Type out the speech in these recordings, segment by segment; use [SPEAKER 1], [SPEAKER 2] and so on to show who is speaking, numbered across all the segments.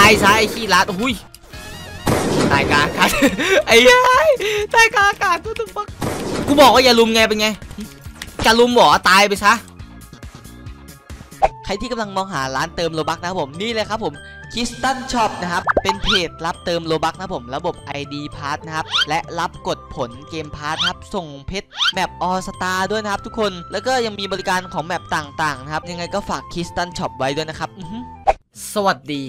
[SPEAKER 1] ายซะไอ้ขี้รัดอุ้ยตายกลางอากาศไอ้ยัยตายกลางอากาศตัวตึงปักกูบอกว่าอย่าลุมไงเป็นไงจะลุมหรอตายไปซะใครที่กำลังมองหาร้านเติมโลบัคนะครับผมนี่เลยครับผมคิสตันช็อปนะครับเป็นเพจรับเติมโลบัคนะครับผมระบบ ID พาร์ทนะครับและรับกดผลเกมพาร์ทนะครับส่งเพชรแมปออสตาด้วยนะครับทุกคนแล้วก็ยังมีบริการของแมปต่างๆนะครับยังไงก็ฝากคิสตันช็อปไว้ด้วยนะครับสวัสดี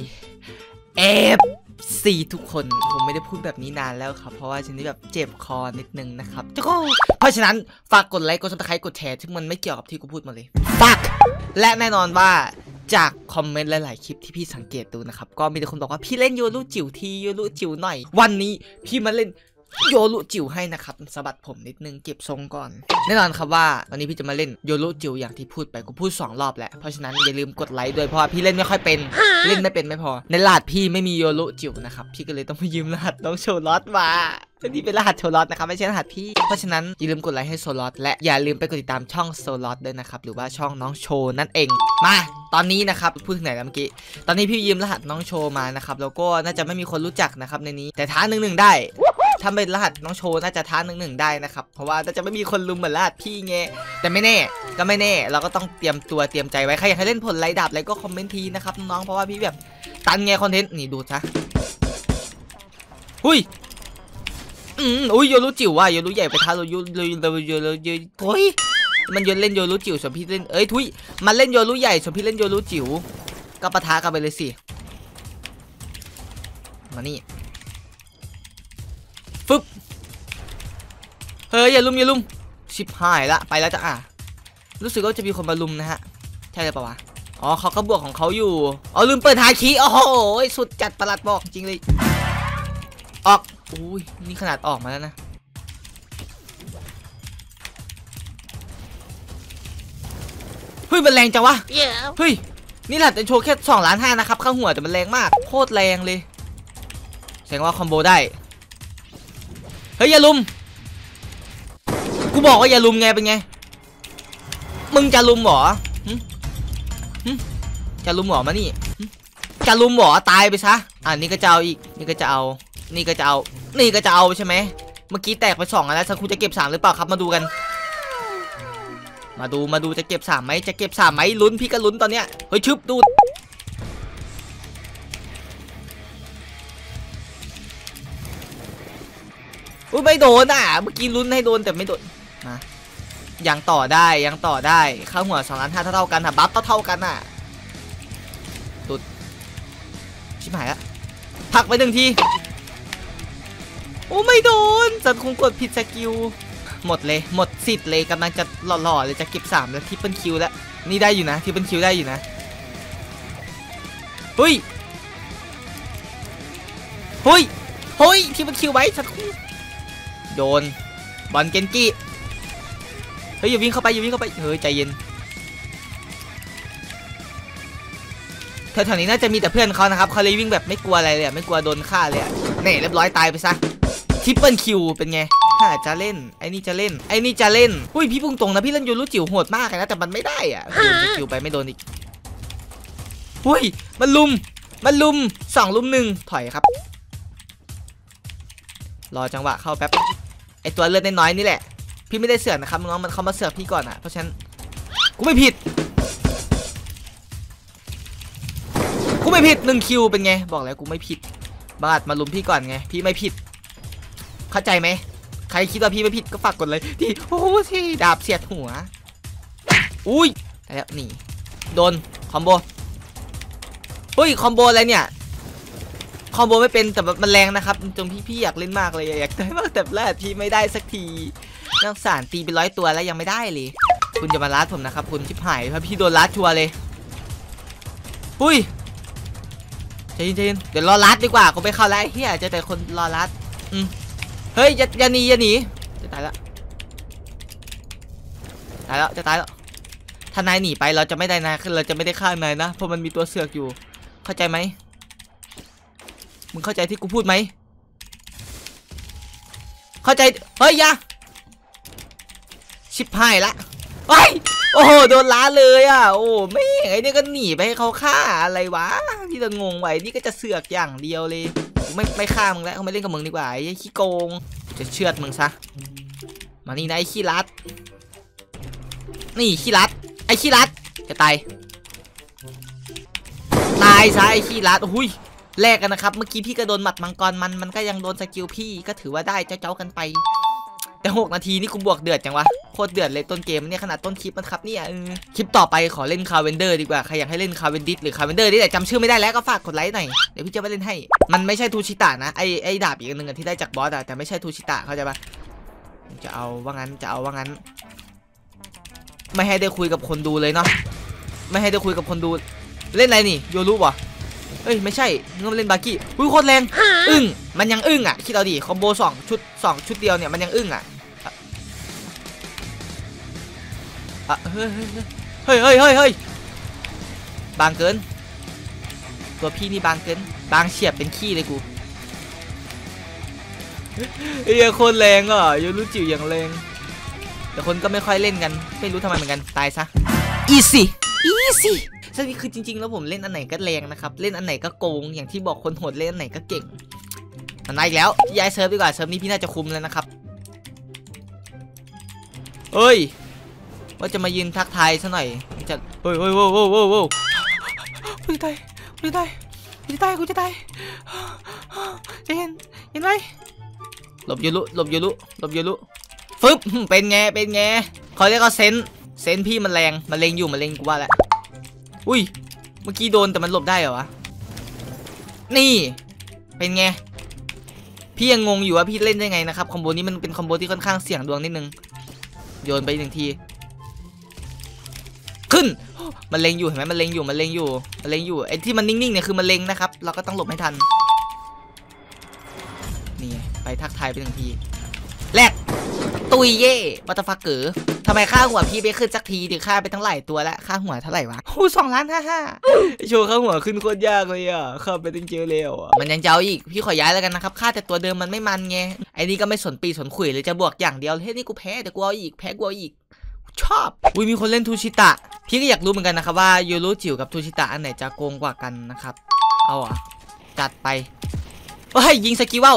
[SPEAKER 1] FC ทุกคนผมไม่ได้พูดแบบนี้นานแล้วครับเพราะว่าฉันนี่แบบเจ็บคอนิดนึงนะครับเพราะฉะนั้นฝากกดไลค์กดซับสไครต์กดแชร์ที่มันไม่เกี่ยวกับที่กูพูดมาเลยฝากและแน่นอนว่าจากคอมเมนต์หลายๆคลิปที่พี่สังเกตดูนะครับก็มีแต่คนบอกว่าพี่เล่นโยรุจิ๋วทีโยรุจิ๋วหน่อยวันนี้พี่มาเล่นโยรุจิ๋วให้นะครับสะบัดผมนิดนึงเก็บทรงก่อนแน่นอนครับว่าวันนี้พี่จะมาเล่นโยรุจิ๋วอย่างที่พูดไปกูพูด2 รอบแล้วเพราะฉะนั้นอย่าลืมกดไลค์ด้วยเพราะว่าพี่เล่นไม่ค่อยเป็นเล่นไม่เป็นไม่พอในรหัสพี่ไม่มีโยรุจิ๋วนะครับพี่ก็เลยต้องไปยืมรหัสน้องโชลอตมานี่เป็นรหัสโชลอตนะครับไม่ใช่รหัสพี่เพราะฉะนั้นอย่าลืมกดไลค์ให้โชลอตและอย่าลืมไปกดติดตามช่องโชลอตด้วยนะครับหรือว่าช่องน้องโชนั่นเองมาตอนนี้นะครับพูดถึงไหนแล้วเมื่อกี้ตอนนี้พี่ยืมรหัสน้องโชมานะครับแล้วก็น่าจะไม่มีคนรู้จักนะครับในนี้แต่ท้า1-1ได้ถ้าเป็นรหัสน้องโชน่าจะท้า1-1ได้นะครับเพราะว่าน่าจะไม่มีคนลุมเหมือนรหัสพี่ไงแต่ไม่แน่ก็ไม่แน่เราก็ต้องเตรียมตัวเตรียมใจไว้ใครอยากให้เล่นผลไล่ดับอะไรก็คอมเมนต์ทีนะครับน้องเพราะว่าพี่แบบตันไงคอนเทนต์นี่ดูซะอุ้ยอุ้ยโยรุจิ๋วว่ะโยรุใหญ่ไปท้าโยทุยมันโยนเล่นโยรุจิ๋วส่วนพี่เล่นทุยมันเล่นโยรุใหญ่ส่วนพี่เล่นโยรุจิ๋วก็ปะทะกันไปเลยสิมานี่ฟึบเฮ้ยอย่าลุมชิบหายละไปแล้วจ้ะรู้สึกว่าจะมีคนมาลุมนะฮะใช่หรือเปล่าวะอ๋อเขาก็บวกของเขาอยู่อ๋อลืมเปิดฮาคิโอ้โหสุดจัดประหลัดบอกจริงเลยออกอุ้ยนี่ขนาดออกมาแล้วนะเฮ้ยมันแรงจังวะเฮ้ยนี่แหละจะโชว์แค่2.5 ล้านนะครับข้างหัวแต่มันแรงมากโคตรแรงเลยแสดงว่าคอมโบได้เฮ้ยอย่าลุมกูบอกว่าอย่าลุมไงเป็นไงมึงจะลุมหรอจะลุมหรอมานี่จะลุมหรอตายไปซะนี่ก็จะเอาอีกนี่ก็จะเอานี่ก็จะเอานี่ก็จะเอาใช่ไหมเมื่อกี้แตกไป2แล้วสักครู่จะเก็บ3หรือเปล่าครับมาดูกันมาดูจะเก็บ3ไหมจะเก็บ3ไหมลุ้นพี่ก็ลุ้นตอนเนี้ยเฮ้ยชึบดูอุ้ยไม่โดนเมื่อกี้ลุ้นให้โดนแต่ไม่โดนมายังต่อได้ข้าหัว2.5 ล้านเท่ากันบัฟเท่ากันตุดชิบหายละพักไป1 ทีโอ้ไม่โดนสัตว์คงกดผิดสกิลหมดเลยหมดสิทธิ์เลยกำลังจะหล่อเลยจะเก็บ3แล้วทิปเปิลคิวแล้วนี่ได้อยู่นะทิปเปิลคิวได้อยู่นะเฮ้ยทิปเปิลคิวไว้สัตว์โดนบอลเกนกี้เฮ้ยอย่าวิ่งเข้าไปเฮ้ยใจเย็นแถวๆนี้น่าจะมีแต่เพื่อนเขานะครับเขาเลยวิ่งแบบไม่กลัวอะไรเลยไม่กลัวโดนฆ่าเลยนี่เรียบร้อยตายไปซะทริปเปิลคิวเป็นไงถ้าจะเล่นไอ้นี่จะเล่นอุ้ยพี่พุ่งตรงนะพี่เล่นโยรุจิ๋วโหดมากเลยนะแต่มันไม่ได้โดนจิ๋วไปไม่โดนอีกอุ้ยมันลุม2 ลุม 1ถอยครับรอจังหวะเข้าแป๊บไอตัวเลือดน้อยนี่แหละพี่ไม่ได้เสือกนะครับน้องมันเข้ามาเสือกพี่ก่อนเพราะฉะนั้นกูไม่ผิด1 คิวเป็นไงบอกแล้วกูไม่ผิดบาดมาลุมพี่ก่อนไงพี่ไม่ผิดเข้าใจไหมใครคิดว่าพี่ไม่ผิดก็ฝากกดเลยที่โอ้ที่ดาบเสียดหัวอุ้ยแล้วนี่โดนคอมโบเฮ้ยคอมโบอะไรเนี่ยคอมโบไม่เป็นแต่มันแรงนะครับจนพี่อยากเล่นมากเลยอยากได้มากแต่แรกพี่ไม่ได้สักทีนักสารตีเป็น100 ตัวแล้วยังไม่ได้เลยคุณจะมาลัดผมนะครับคุณชิบหายเพราะพี่โดนลัดชัวร์เลยอุ้ยใจเย็นเดี๋ยวรอลัดดีกว่ากูไปเข้าแล้วเฮียจะแต่คนรอลัดเฮ้ยอย่าหนีจะตายแล้วจะตายแล้วถ้านายหนีไปเราจะไม่ได้นะเราจะไม่ได้ฆ่านายนะเพราะมันมีตัวเสือกอยู่เข้าใจไหมมึงเข้าใจที่กูพูดไหมเข้าใจเฮ้ยยาชิบหายละเฮ้ยโอ้โหโดนล้าเลยอ่ะโอ้ไม่ไอ้นี่ก็หนีไปให้เขาฆ่าอะไรวะพี่จะงงไว้นี่ก็จะเสือกอย่างเดียวเลยไม่ฆ่ามึงแล้วเขาไม่เล่นกับมึงดีกว่าไอ้ขี้โกงจะเชือดมึงซะมานี่นะไอ้ขี้รัดนี่ขี้รัดไอ้ขี้รัดจะตายซะไอ้ขี้รัดอุ้ยแลกกันนะครับเมื่อกี้พี่ก็โดนหมัดมังกรมันก็ยังโดนสกิลพี่ก็ถือว่าได้เจ้ากันไปแต่6 นาทีนี่กูบวกเดือดจังวะโคตรเดือดเลยต้นเกมเนี่ยขนาดต้นคลิปมันครับเนี่ยคลิปต่อไปขอเล่นคาเวนเดอร์ดีกว่าใครอยากให้เล่นคาเวนดิสหรือคาเวนเดอร์นี่แต่จำชื่อไม่ได้แล้วก็ฝากกดไลค์หน่อยเดี๋ยวพี่จะไปเล่นให้มันไม่ใช่ทูชิตะนะไอดาบอีกอันหนึ่งที่ได้จากบอสอะแต่ไม่ใช่ทูชิตะเข้าใจปะจะเอาว่างั้นไม่ให้ได้คุยกับคนดูเลยเนาะไม่ให้ได้คุยกับคนดูเล่นอะไรนี่โยรุวะเอ้ยไม่ใช่เงินเล่นบากี้อุ้ยโคตรแรงมันยังอึ้งอ่ะคิดเอาดิคอมโบ2 ชุดเดียวเนี่ยมันยังอึ้งอ่ะเฮ้ยบางเกินตัวพี่นี่บางเกินบางเฉียบเป็นขี้เลยกูเฮ้ยโคตรแรงอ่ะโยรุจิ๋วอย่างแรงแต่คนก็ไม่ค่อยเล่นกันไม่รู้ทำไมเหมือนกันตายซะอีซี่ซึ่งนี่คือจริงๆแล้วผมเล่นอันไหนก็แรงนะครับเล่นอันไหนก็โกงอย่างที่บอกคนโหดเล่นอันไหนก็เก่งมันมาอีกแล้วย้ายเซิร์ฟดีกว่าเซิร์ฟนี้พี่น่าจะคุมแล้วนะครับเฮ้ยว่าจะมายืนทักทายซะหน่อยจะเฮ้ยกูจะตายจะตายเห็นไหมหลบยูรุฟึบเป็นไงเขาเรียกว่าเซนพี่มันแรงมันเลงกูว่าแหละอุ้ยเมื่อกี้โดนแต่มันหลบได้เหรอวะนี่เป็นไงพี่ยังงงอยู่ว่าพี่เล่นได้ไงนะครับคอมโบนี้มันเป็นคอมโบที่ค่อนข้างเสี่ยงดวงนิดนึงโยนไป1 ทีขึ้นมันเล็งอยู่เห็นไหมมันเล็งอยู่ไอ้ที่มันนิ่งๆเนี่ยคือมันเล็งนะครับเราก็ต้องหลบให้ทันนี่ไปทักทายไป1 ทีแรกตุยเย่บัตเตอร์ฟักเกอร์ทำไมค่าหัวพี่ไม่ขึ้นสักทีถึงค่าไปทั้งหลายตัวแล้วค่าหัวเท่าไหร่วะ2,500,000โชว์ค่าหัวขึ้นโคตรยากเลยอ่ะข้าไปตั้งเจอเร็วมันยังเจ้าอีกพี่ขอย้ายแล้วกันนะครับค่าแต่ตัวเดิมมันไม่มันไงไอ้นี่ก็ไม่สนปีสนขุยเลยจะบวกอย่างเดียวเฮ้ยนี่กูแพ้แต่กูเอาอีกชอบอุ้ยมีคนเล่นทูชิตะพี่ก็อยากรู้เหมือนกันนะครับว่าโยรุจิ๋วกับทูชิตะอันไหนจะโกงกว่ากันนะครับเอาอ่ะจัดไปเฮ้ยยิงสกิล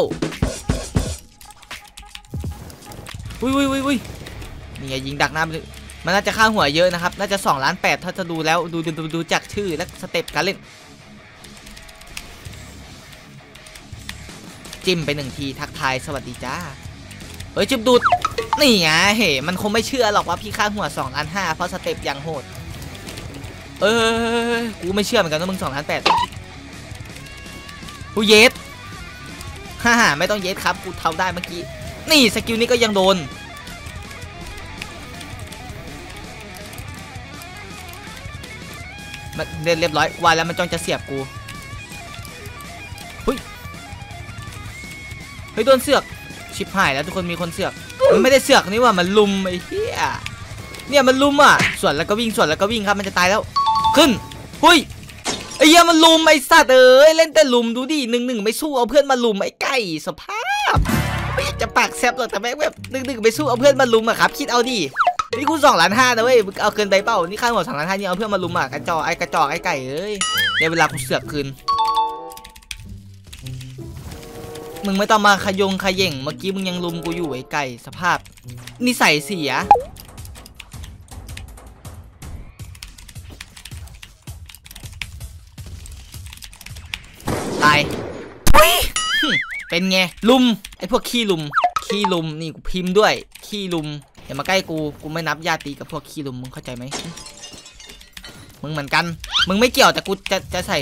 [SPEAKER 1] อุ้ยนี่ไงยิงดักหน้ามันน่าจะค่าหัวเยอะนะครับน่าจะ2,800,000ถ้าจะดูแล้วดูจากชื่อและสเต็ปการเล่นจิ้มไป1 ทีทักทายสวัสดีจ้าเฮ้ยจุบดูดนี่ไงเฮ้มันคงไม่เชื่อหรอกว่าพี่ค่าหัว2,500,000เพราะสเต็ปอย่างโหดกูไม่เชื่อเหมือนกันว่ามึง2,800,000กูเยสไม่ต้องเยสครับกูเท่าได้เมื่อกี้นี่สกิลนี้ก็ยังโดนมันเรียบร้อยว่าแล้วมันจ้องจะเสียบกูเฮ้ยโดนเสือกชิบหายแล้วทุกคนมีคนเสือกมันไม่ได้เสือกนี่ว่ามันลุมไอ้เหี้ยเนี่ยมันลุมอ่ะส่วนแล้วก็วิ่งครับมันจะตายแล้วขึ้นไอ้เหี้ยมันลุมไอ้สัตว์เล่นแต่ลุมดูดิ1-1ไม่สู้เอาเพื่อนมาลุมไอ้ไก่สภาพไม่อยากจะปากแซบหรอกแต่แม่งแบบ1-1ไม่สู้เอาเพื่อนมาลุมอะครับคิดเอาดินี่กู2,500,000นะเว้ยเอาเกินไปเปล่านี่ค่าหัว2,500,000นี่เอาเพื่อนมาลุมอ่ะกระจอกไอ้ไก่เนี่ยเวลากูเสือกคืนมึงไม่ต้องมาขย่งเมื่อกี้มึงยังลุมกูอยู่ไอ้ไก่สภาพนิสัยเสียตายเป็นไงลุมไอ้พวกขี้ลุมนี่กูพิมพ์ด้วยขี้ลุมอย่ามาใกล้กูไม่นับญาติกับพวกขี้ลุมมึงเข้าใจไหมมึงเหมือนกันมึงไม่เกี่ยวแต่กูจะใส่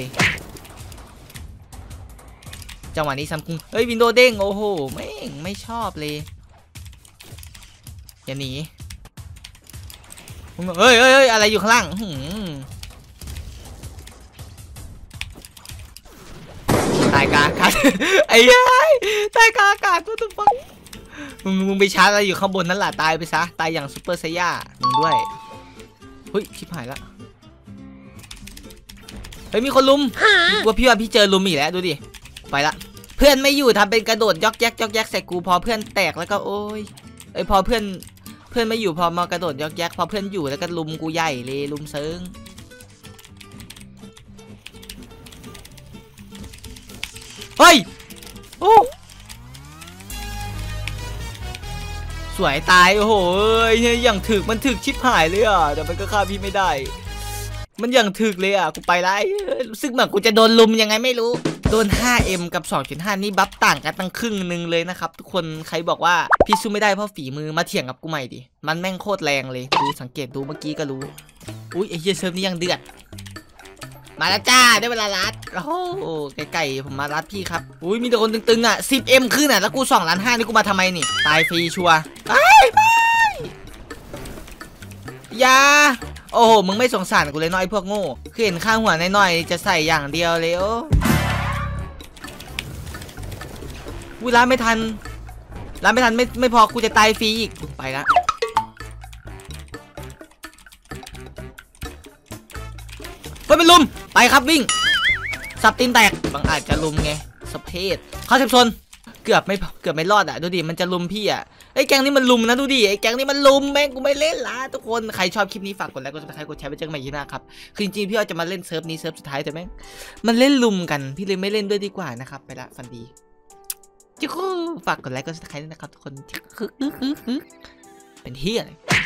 [SPEAKER 1] จังหวะนี้ซัมคุงเฮ้ยวินโดว์เด้งโอ้โหไม่ชอบเลยอย่าหนีเฮ้ยอะไรอยู่ข้างล่างตายกลางอากาศไอ้ยัยตายกลางอากาศตัวตุ๊บมึงไปชาร์จอะไรอยู่ข้างบนนั่นแหละตายไปซะตายอย่างซุปเปอร์ไซย่ามึงด้วยเฮ้ยชิบหายละเฮ้ยมีคนลุมว่าพี่เจอลุมอีกแล้วดูดิไปละเพื่อนไม่อยู่ทำเป็นกระโดดยอกแยกใส่กูพอเพื่อนแตกแล้วก็โอ้ยพอเพื่อนพื่อนไม่อยู่พอมากระโดดยอกแยกพอเพื่อนอยู่แล้วก็ลุมกูใหญ่เลยลุมเซิงเฮ้ยโอ้สวยตายโอ้โหอย่างถึกมันถึกชิบหายเลยอ่ะแต่มันก็ฆ่าพี่ไม่ได้มันอย่างถึกเลยอ่ะกูไปไล่รู้สึกเหมือนกูจะโดนลุมยังไงไม่รู้โดน 5M กับ 2.5 นี่บัฟต่างกันตั้งครึ่งนึงเลยนะครับทุกคนใครบอกว่าพี่สู้ไม่ได้เพราะฝีมือมาเถียงกับกูใหม่ดิมันแม่งโคตรแรงเลยดูสังเกตดูเมื่อกี้ก็รู้อุ้ยไอ้เหี้ยเซิร์ฟนี่ยังเดือดมาแล้วจ้าได้เวลารัดโอ้โหไก่ผมมารัดพี่ครับอุ้ยมีแต่คนตึงๆอ่ะ 10M ขึ้นอ่ะแล้วกู2.5 ล้านนี่กูมาทำไมนี่ตายฟรีชัวร์ไปอย่าโอ้โหมึงไม่สงสารกูเลยน้อยพวกโง่คือเห็นข้างหัวน้อยๆจะใส่อย่างเดียวเลยโอ้ร้านไม่ทันไม่พอกูจะตายฟรีอีกไปละเฮ้ยเป็นลุมไปครับวิ่งสับตีนแตกบางอาจจะลุมไงสเพศเข้าเซฟโซนเกือบไม่รอดอ่ะดูดิมันจะลุมพี่อ่ะไอ้แก๊งนี้มันลุมนะดูดิไอ้แก๊งนี้มันลุมแม่งกูไม่เล่นละทุกคนใครชอบคลิปนี้ฝากกดไลค์กดซับสไครต์กดแชร์ไปเจอกันใหม่ที่หน้าครับคือจริงๆพี่ว่าจะมาเล่นเซิร์ฟนี้เซิร์ฟสุดท้ายแต่แม่งมันเล่นลุมกันพี่เลยไม่เล่นด้วยดีกว่านะครับไปละฟันดีจิ๊กฝากกดไลค์กดซับสไครต์ด้วยนะครับทุกคนเป็นเฮียอะไร